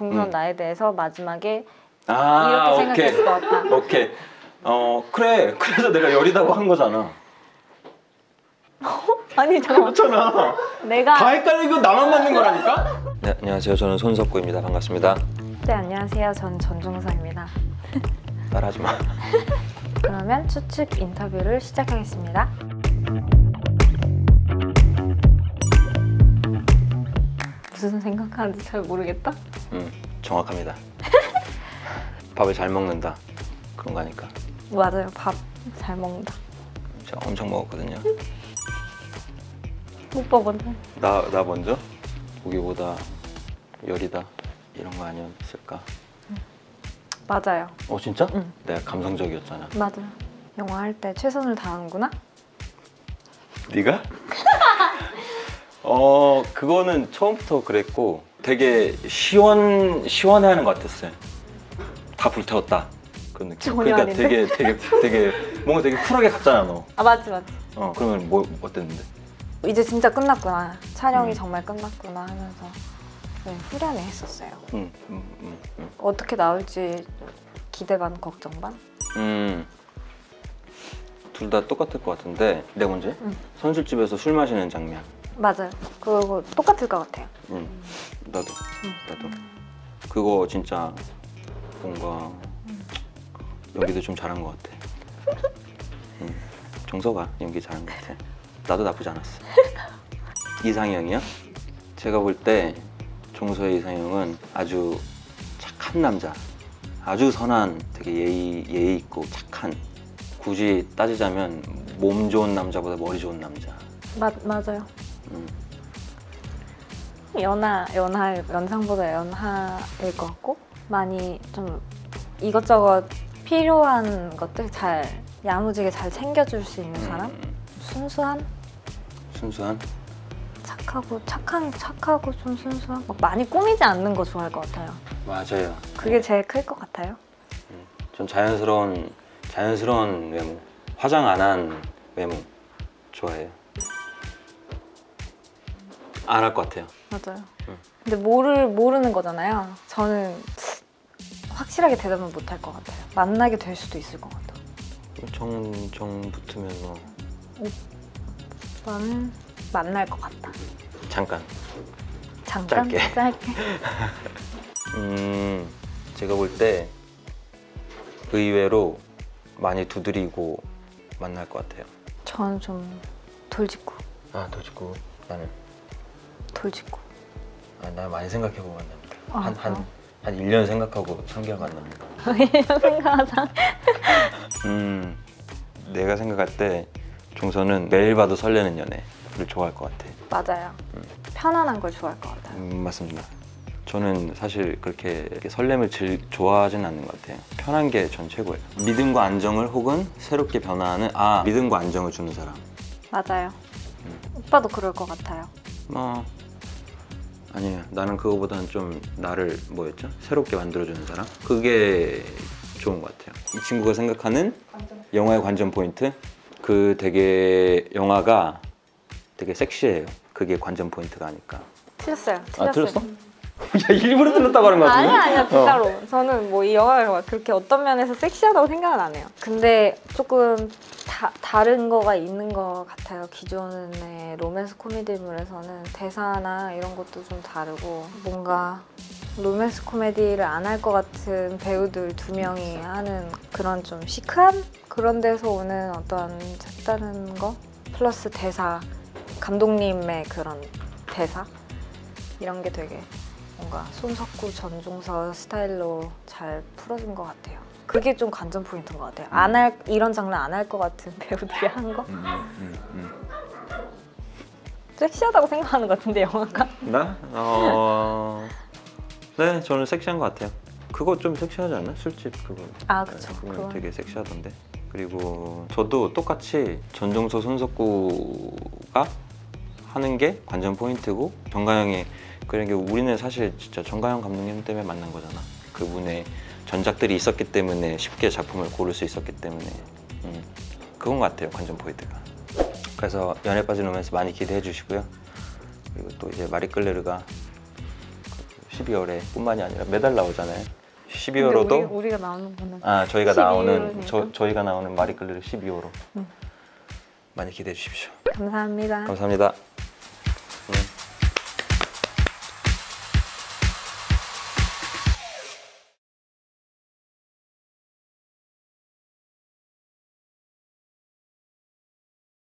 종선 나에 대해서 마지막에 아, 이렇게 생각했을 것 같다. 오케이. 그래. 그래서 내가 여리다고 한 거잖아. 아니 잠깐만. 그렇잖아. 내가 다 헷갈리고 나만 맞는 거라니까? 네, 안녕하세요. 저는 손석구입니다. 반갑습니다. 네, 안녕하세요. 전 전종서입니다. 따라하지 마. 그러면 추측 인터뷰를 시작하겠습니다. 무슨 생각하는지 잘 모르겠다? 정확합니다. 밥을 잘 먹는다. 그런 거 아닐까? 맞아요. 밥 잘 먹는다. 제가 엄청 먹었거든요. 오빠 먼저. 나 먼저? 고기보다 열이다. 이런 거 아니었을까? 맞아요. 진짜? 응. 내가 감성적이었잖아. 맞아요. 영화 할 때 최선을 다하는구나? 네가? 그거는 처음부터 그랬고 되게 시원해하는 것 같았어요. 다 불태웠다. 그런 느낌. 전혀 그러니까 아닌데? 되게 뭔가 되게 쿨하게 갔잖아 너. 아 맞지. 그러면 뭐 어땠는데? 이제 진짜 끝났구나. 촬영이 음. 정말 끝났구나 하면서 네, 후련해 했었어요. 응. 어떻게 나올지 기대 반 걱정 반? 둘 다 똑같을 것 같은데 내가 먼저? 응. 선술집에서 술 마시는 장면. 맞아요. 그거 똑같을 것 같아요. 나도. 그거 진짜 뭔가 연기도 좀 잘한 것 같아. 정서가 연기 잘한 것 같아. 나도 나쁘지 않았어. 이상형이요? 제가 볼 때 종서의 이상형은 아주 착한 남자, 아주 선한, 되게 예의 있고 착한. 굳이 따지자면 몸 좋은 남자보다 머리 좋은 남자. 맞아요. 연상보다 연하일 것 같고 많이 좀 이것저것 필요한 것들 잘 야무지게 잘 챙겨줄 수 있는 사람? 순수한? 착하고 좀 순수한? 막 많이 꾸미지 않는 거 좋아할 것 같아요. 맞아요. 그게 제일 클 것 같아요. 좀 자연스러운 외모, 화장 안 한 외모 좋아해요. 안 할 것 같아요. 맞아요. 근데 모르는 거잖아요. 저는 확실하게 대답은 못 할 것 같아요. 만나게 될 수도 있을 것 같아요. 정 붙으면 뭐 나는 만날 것 같다. 잠깐. 짧게. 제가 볼 때 의외로 많이 두드리고 만날 것 같아요. 저는 좀 돌직구. 돌직구. 나는? 돌직구. 나 많이 생각해보고 만납니다. 그럼. 한 1년 생각하고 3개월 만납니다. 1년 생각하자. 내가 생각할 때 종서는 매일 봐도 설레는 연애를 좋아할 것 같아. 맞아요. 편안한 걸 좋아할 것 같아요. 맞습니다. 저는 사실 그렇게 설렘을 좋아하진 않는 것 같아요. 편한 게 전 최고예요. 믿음과 안정을 혹은 새롭게 변화하는 믿음과 안정을 주는 사람. 맞아요. 오빠도 그럴 것 같아요. 아니에요. 나는 그거보다는 좀 나를 새롭게 만들어주는 사람? 그게 좋은 것 같아요. 이 친구가 생각하는 영화의 관전 포인트? 되게 영화가 되게 섹시해요. 그게 관전 포인트가 아닐까. 틀렸어요. 틀렸어? 야, 일부러 틀렸다고 하는 거 같은데? 아니야 진짜로. 저는 뭐 이 영화가 그렇게 어떤 면에서 섹시하다고 생각은 안 해요. 근데 조금 다른 거가 있는 것 같아요. 기존의 로맨스 코미디물에서는 대사나 이런 것도 좀 다르고 뭔가 로맨스 코미디를 안 할 것 같은 배우들 2명이 하는 그런 좀 시크한 그런 데서 오는 어떤 색다른 거 플러스 대사, 감독님의 그런 대사 이런 게 되게 뭔가 손석구, 전종서 스타일로 잘 풀어준 것 같아요. 그게 좀 관전 포인트인 것 같아요. 이런 장르 안 할 것 같은 배우들이 한 거? 섹시하다고 생각하는 것 같은데 영화가? 나? 네, 저는 섹시한 것 같아요. 그거 좀 섹시하지 않나? 술집 그거. 그쵸. 그거 되게 섹시하던데. 그리고 저도 똑같이 전종서, 손석구가 하는 게 관전 포인트고 정가영이 그런 게 우리는 사실 진짜 정가영 감독님 때문에 만난 거잖아. 그분의 전작들이 있었기 때문에 쉽게 작품을 고를 수 있었기 때문에 그건 것 같아요. 관전 포인트가. 그래서 연애 빠진 로맨스 많이 기대해 주시고요. 그리고 또 이제 마리 끌레르가 12월에 뿐만이 아니라 매달 나오잖아요. 근데 12월호도 우리가 나오는 거는 저희가 나오는 12월이니까? 저희가 나오는 마리끌리를 12월호 음. 많이 기대해 주십시오. 감사합니다. 감사합니다.